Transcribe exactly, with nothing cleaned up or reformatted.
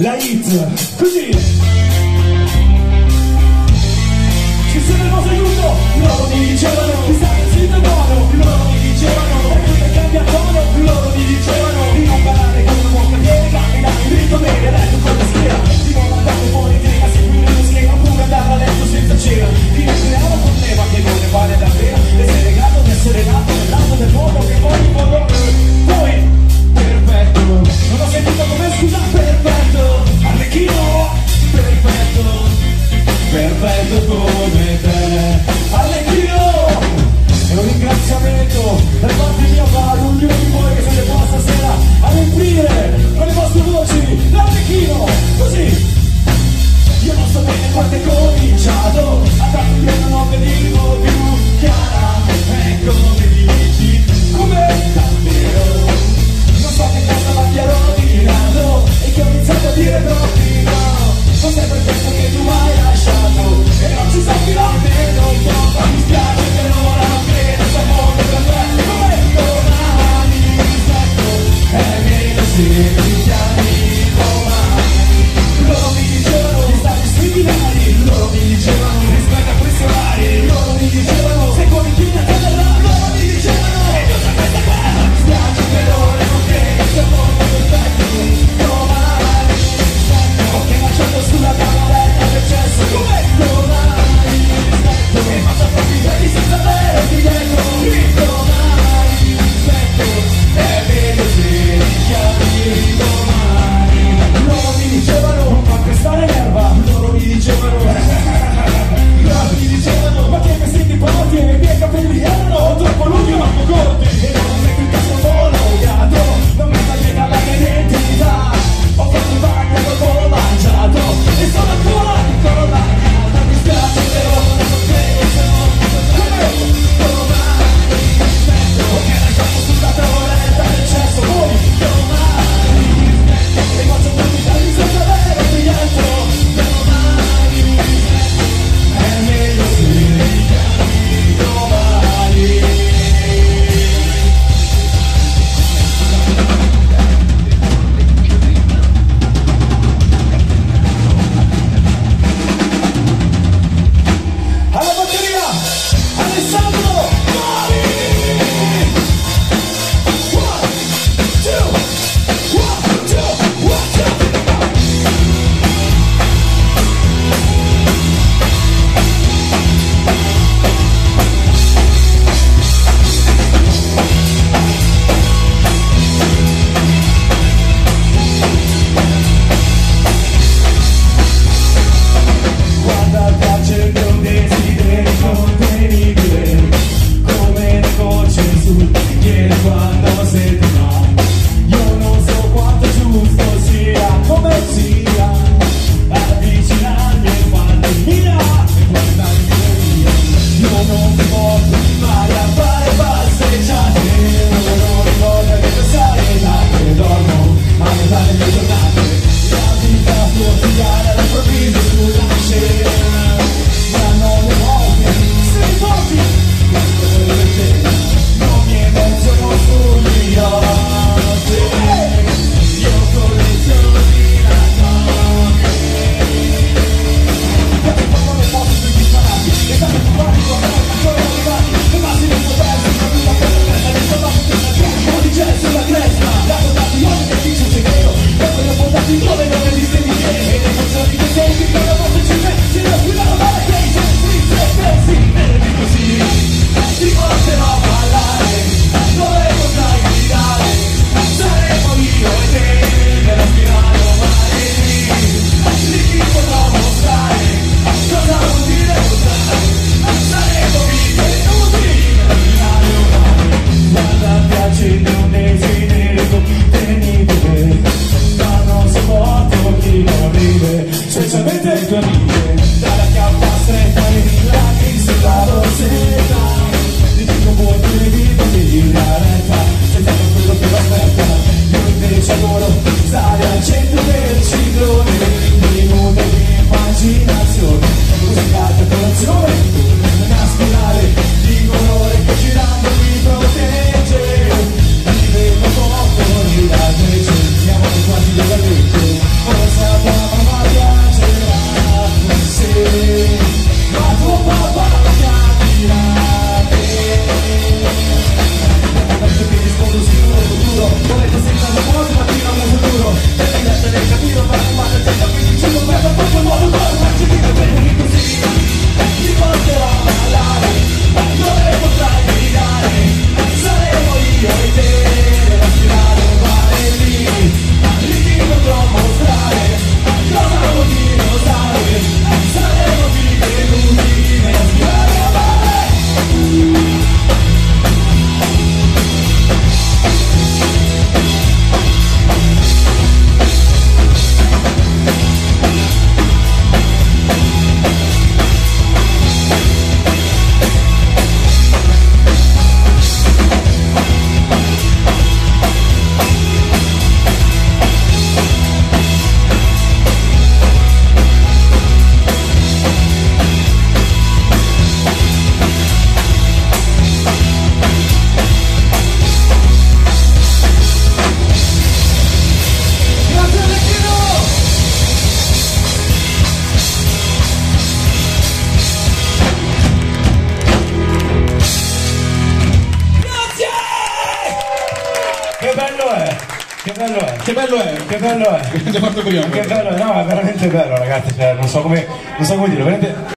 la hit, così ci sono le cose aiuto, loro mi dicevano mi sta zitto buono, loro mi dicevano che cambia tono, loro mi dicevano di non parlare con una bocca piega e dare un dritto bene, letto con la schiena di non andare fuori tega, seguire lo schema oppure andare a letto senza cena, di non creare un problema che non ne vale la pena e sei legato di essere nato nell'alto del mondo che poi in modo poi perfetto, non ho sentito come scusa perfetto, Arlecchino perfetto, perfetto come te, Arlecchino, è un ringraziamento da parte mia va ad ognuno di voi che siete qua stasera. Che bello è! Che bello è! Che bello è! Grande Marco Briano. Che bello è! No, è veramente bello ragazzi, cioè, non so come, non so come dire, veramente...